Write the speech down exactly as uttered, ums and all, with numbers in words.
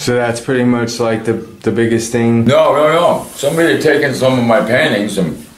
So that's pretty much like the the biggest thing? No, no, no. Somebody had taken some of my paintings and